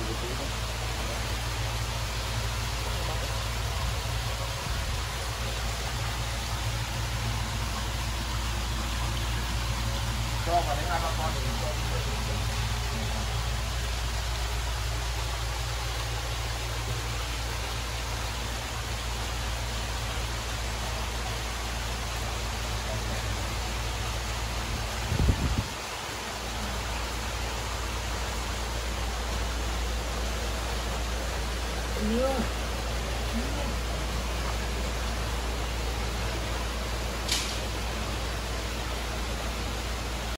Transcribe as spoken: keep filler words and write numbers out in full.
cho vào đến hai ba con thì cho Nhiều.